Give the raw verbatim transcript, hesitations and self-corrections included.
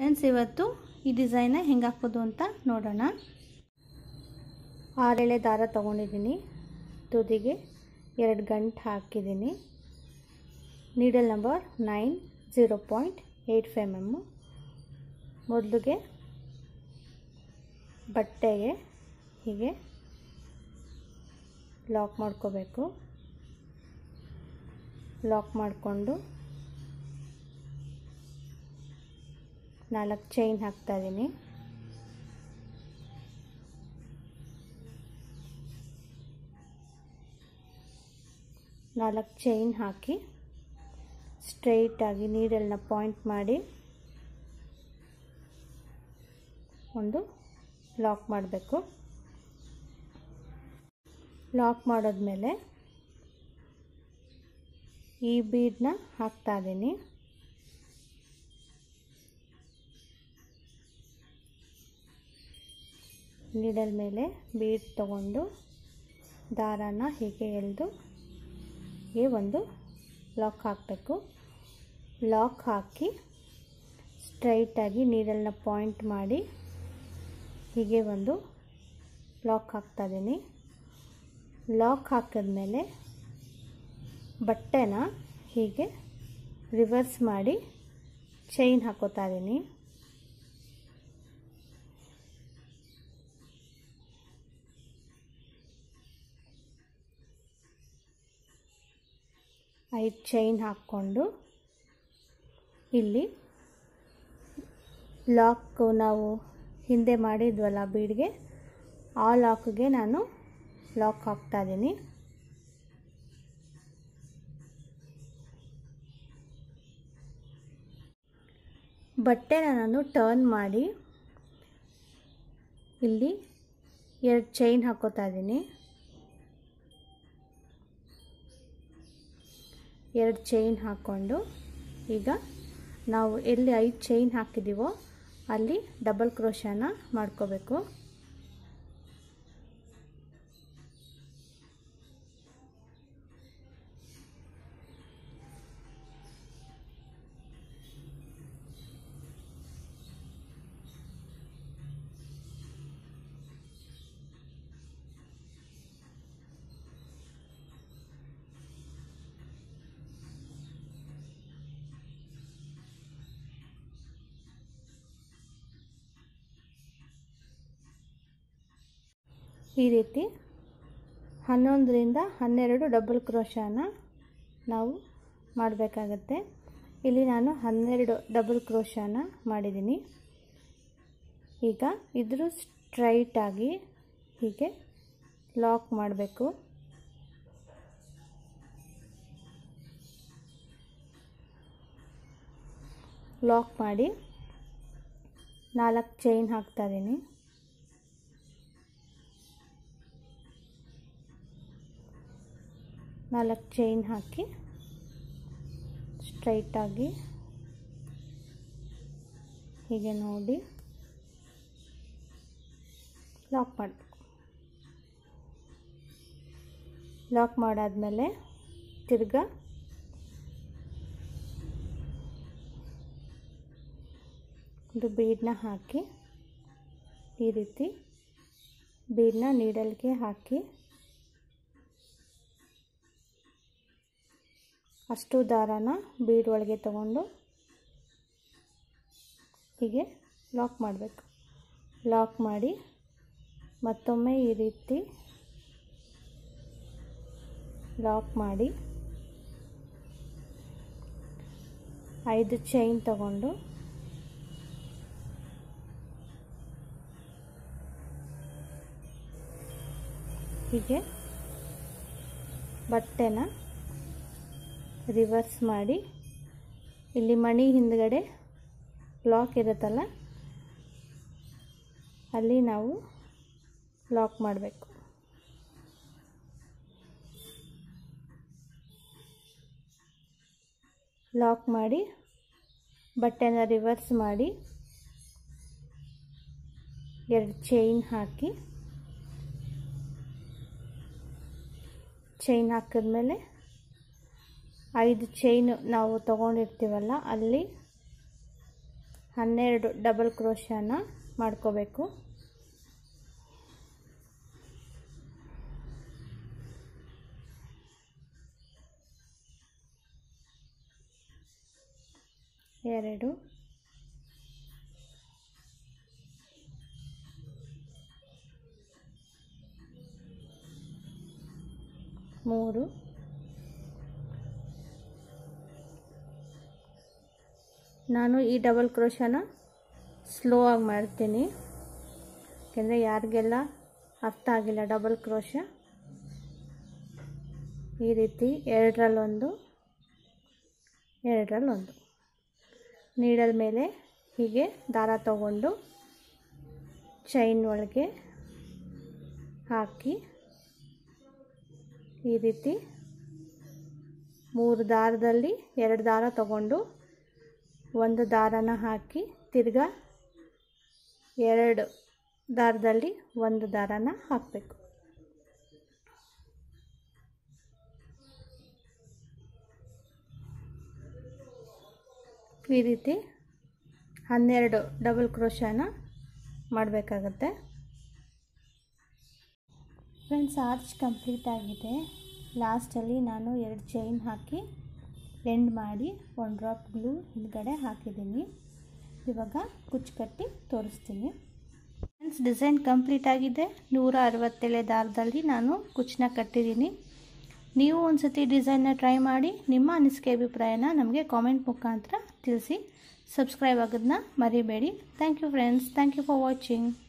Friends, ಇವತ್ತು ಈ ಡಿಸೈನ್ನ ಹೆಂಗೆ ಹಾಕೋದು ಅಂತ ನೋಡೋಣ. ಆರೆಳೆ ದಾರ ತೊಗೊಂಡಿದ್ದೀನಿ, ತುದಿಗೆ ಎರಡು ಗಂಟು ಹಾಕಿದ್ದೀನಿ. Needle number nine zero point eight five M M. ಮೊದಲಿಗೆ ಬಟ್ಟೆಗೆ ಹೀಗೆ ಲಾಕ್ ಮಾಡ್ಕೋಬೇಕು. ಲಾಕ್ ಮಾಡಿಕೊಂಡು ನಾಲ್ಕು ಚೈನ್ ಹಾಕ್ತಾ ಇದ್ದೀನಿ. ನಾಲ್ಕು ಚೈನ್ ಹಾಕಿ ಸ್ಟ್ರೈಟಾಗಿ ನೀಡಲ್ನ ಪಾಯಿಂಟ್ ಮಾಡಿ ಒಂದು ಲಾಕ್ ಮಾಡಬೇಕು. ಲಾಕ್ ಮಾಡೋದ್ಮೇಲೆ ಈ ಬೀಡನ್ನ ಹಾಕ್ತಾ ಇದ್ದೀನಿ. ನೀಡಲ್ ಮೇಲೆ ಬೀಡ್ ತಗೊಂಡು ದಾರಾನ ಹೀಗೆ ಎಳೆದು ಹೀಗೆ ಒಂದು ಲಾಕ್ ಹಾಕಬೇಕು. ಲಾಕ್ ಹಾಕಿ ಸ್ಟ್ರೈಟಾಗಿ ನೀಡಲ್ನ ಪಾಯಿಂಟ್ ಮಾಡಿ ಹೀಗೆ ಒಂದು ಲಾಕ್ ಹಾಕ್ತಾ ಇದ್ದೀನಿ. ಲಾಕ್ ಹಾಕಿದ್ಮೇಲೆ ಬಟ್ಟೆನ ಹೀಗೆ ರಿವರ್ಸ್ ಮಾಡಿ ಚೈನ್ ಹಾಕೋತಾ ಇದ್ದೀನಿ. ಐದು ಚೈನ್ ಹಾಕ್ಕೊಂಡು ಇಲ್ಲಿ ಲಾಕ್ ನಾವು ಹಿಂದೆ ಮಾಡಿದ್ವಲ್ಲ ಬೀಡ್ಗೆ, ಆ ಲಾಕ್ಗೆ ನಾನು ಲಾಕ್ ಹಾಕ್ತಾ ಇದ್ದೀನಿ. ಬಟ್ಟೆನ ನಾನು ಟರ್ನ್ ಮಾಡಿ ಇಲ್ಲಿ ಎರಡು ಚೈನ್ ಹಾಕೋತಾ ಇದ್ದೀನಿ. ಎರಡು ಚೈನ್ ಹಾಕ್ಕೊಂಡು ಈಗ ನಾವು ಎಲ್ಲಿ ಐದು ಚೈನ್ ಹಾಕಿದ್ದೀವೋ ಅಲ್ಲಿ ಡಬಲ್ ಕ್ರೋಶನ ಮಾಡ್ಕೋಬೇಕು. ಈ ರೀತಿ ಹನ್ನೊಂದರಿಂದ ಹನ್ನೆರಡು ಡಬಲ್ ಕ್ರೋಶನ ನಾವು ಮಾಡಬೇಕಾಗತ್ತೆ. ಇಲ್ಲಿ ನಾನು ಹನ್ನೆರಡು ಡಬಲ್ ಕ್ರೋಶನ ಮಾಡಿದ್ದೀನಿ. ಈಗ ಇದ್ರ ಸ್ಟ್ರೈಟಾಗಿ ಹೀಗೆ ಲಾಕ್ ಮಾಡಬೇಕು. ಲಾಕ್ ಮಾಡಿ ನಾಲ್ಕು ಚೈನ್ ಹಾಕ್ತಾ ಇದ್ದೀನಿ. ನಾಲ್ಕು ಚೈನ್ ಹಾಕಿ ಸ್ಟ್ರೈಟಾಗಿ ಹೀಗೆ ನೋಡಿ ಲಾಕ್ ಮಾಡಬೇಕು. ಲಾಕ್ ಮಾಡಾದ್ಮೇಲೆ ತಿರ್ಗಾ ಒಂದು ಬೀಡನ್ನ ಹಾಕಿ ಈ ರೀತಿ ಬೀಡನ್ನ ನೀಡಲ್ಗೆ ಹಾಕಿ ಅಷ್ಟು ದಾರಾನ ಬೀಡ್ ಒಳಗೆ ತಗೊಂಡು ಹೀಗೆ ಲಾಕ್ ಮಾಡಬೇಕು. ಲಾಕ್ ಮಾಡಿ ಮತ್ತೊಮ್ಮೆ ಈ ರೀತಿ ಲಾಕ್ ಮಾಡಿ ಐದು ಚೈನ್ ತಗೊಂಡು ಹೀಗೆ ಬಟ್ಟೆನ ರಿವರ್ಸ್ ಮಾಡಿ ಇಲ್ಲಿ ಮಣಿ ಹಿಂದ್ಗಡೆ ಲಾಕ್ ಇರುತ್ತಲ್ಲ ಅಲ್ಲಿ ನಾವು ಲಾಕ್ ಮಾಡಬೇಕು. ಲಾಕ್ ಮಾಡಿ ಬಟ್ಟೆನ ರಿವರ್ಸ್ ಮಾಡಿ ಎರಡು ಚೈನ್ ಹಾಕಿ ಚೈನ್ ಹಾಕಿದ್ಮೇಲೆ ಐದು ಚೈನ್ ನಾವು ತಗೊಂಡಿರ್ತೀವಲ್ಲ ಅಲ್ಲಿ ಹನ್ನೆರಡು ಡಬಲ್ ಕ್ರೋಶನ ಮಾಡ್ಕೋಬೇಕು. ಎರಡು, ಮೂರು, ನಾನು ಈ ಡಬಲ್ ಕ್ರೋಶನ ಸ್ಲೋ ಆಗಿ ಮಾಡ್ತೀನಿ, ಯಾಕೆಂದರೆ ಯಾರಿಗೆಲ್ಲ ಅರ್ಥ ಆಗಿಲ್ಲ ಡಬಲ್ ಕ್ರೋಶ. ಈ ರೀತಿ ಎರಡರಲ್ಲೊಂದು ಎರಡರಲ್ಲೊಂದು ನೀಡಲ್ ಮೇಲೆ ಹೀಗೆ ದಾರ ತಗೊಂಡು ಚೈನ್ ಒಳಗೆ ಹಾಕಿ ಈ ರೀತಿ ಮೂರು ದಾರದಲ್ಲಿ ಎರಡು ದಾರ ತಗೊಂಡು ಒಂದು ದಾರನ ಹಾಕಿ ತಿರ್ಗಾ ಎರಡು ದಾರದಲ್ಲಿ ಒಂದು ದಾರನ ಹಾಕಬೇಕು. ಈ ರೀತಿ ಹನ್ನೆರಡು ಡಬಲ್ ಕ್ರೋಶನ ಮಾಡಬೇಕಾಗತ್ತೆ. ಫ್ರೆಂಡ್ಸ್, ಆರ್ಚ್ ಕಂಪ್ಲೀಟ್ ಆಗಿದೆ. ಲಾಸ್ಟಲ್ಲಿ ನಾನು ಎರಡು ಚೈನ್ ಹಾಕಿ ಎಂಡ್ ಮಾಡಿ ಒಂದು ಡ್ರಾಪ್ ಗ್ಲೂ ಹಿಂದ್ಗಡೆ ಹಾಕಿದ್ದೀನಿ. ಇವಾಗ ಕುಚ್ಚು ಕಟ್ಟಿ ತೋರಿಸ್ತೀನಿ. ಫ್ರೆಂಡ್ಸ್, ಡಿಸೈನ್ ಕಂಪ್ಲೀಟ್ ಆಗಿದೆ. ನೂರ ಅರವತ್ತೇಳೆ ದಾರದಲ್ಲಿ ನಾನು ಕುಚ್ಚನ್ನ ಕಟ್ಟಿದ್ದೀನಿ. ನೀವು ಒಂದು ಸತಿ ಡಿಸೈನ್ನ ಟ್ರೈ ಮಾಡಿ ನಿಮ್ಮ ಅನಿಸಿಕೆ ಅಭಿಪ್ರಾಯನ ನಮಗೆ ಕಾಮೆಂಟ್ ಮುಖಾಂತರ ತಿಳಿಸಿ. ಸಬ್ಸ್ಕ್ರೈಬ್ ಆಗೋದನ್ನ ಮರಿಬೇಡಿ. Thank you friends. Thank you for watching.